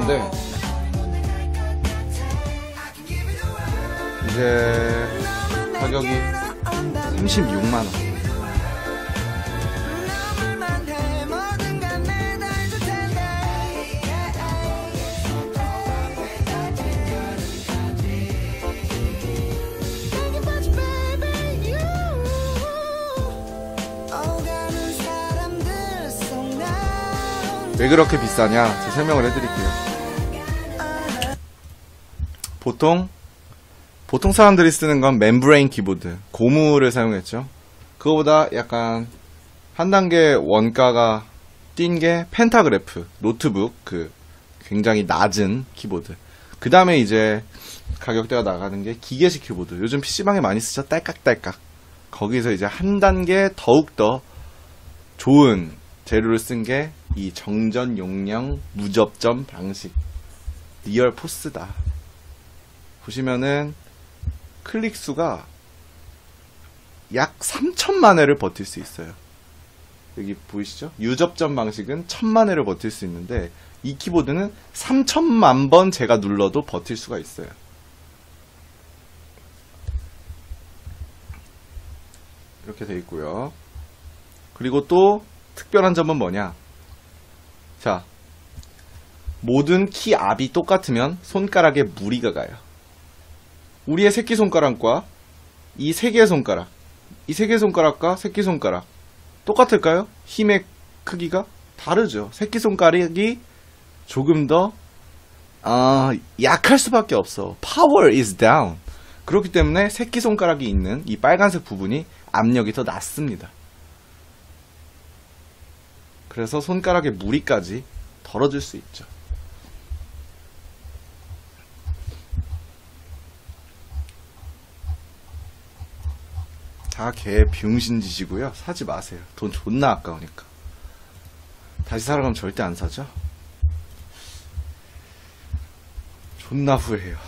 건데 이제 가격이 36만원. 왜 그렇게 비싸냐? 제가 설명을 해드릴게요. 보통 사람들이 쓰는 건 멤브레인 키보드, 고무를 사용했죠. 그거보다 약간 한 단계 원가가 뛴 게 펜타그래프, 노트북, 그 굉장히 낮은 키보드. 그 다음에 이제 가격대가 나가는 게 기계식 키보드. 요즘 PC방에 많이 쓰죠? 딸깍딸깍. 거기서 이제 한 단계 더욱더 좋은 재료를 쓴 게 이 정전 용량 무접점 방식 리얼 포스다. 보시면은 클릭 수가 약 3천만 회를 버틸 수 있어요. 여기 보이시죠? 유접점 방식은 1000만 회를 버틸 수 있는데 이 키보드는 3000만 번 제가 눌러도 버틸 수가 있어요. 이렇게 돼 있고요. 그리고 또 특별한 점은 뭐냐? 자, 모든 키 압이 똑같으면 손가락에 무리가 가요. 우리의 새끼손가락과 이 세 개의 손가락, 이 세 개의 손가락과 새끼손가락 똑같을까요? 힘의 크기가 다르죠. 새끼손가락이 조금 더 약할 수밖에 없어. Power is down. 그렇기 때문에 새끼손가락이 있는 이 빨간색 부분이 압력이 더 낮습니다. 그래서 손가락의 무리까지 덜어줄 수 있죠. 다 개 비용신짓이고요. 사지 마세요. 돈 존나 아까우니까. 다시 살아가면 절대 안 사죠. 존나 후회해요.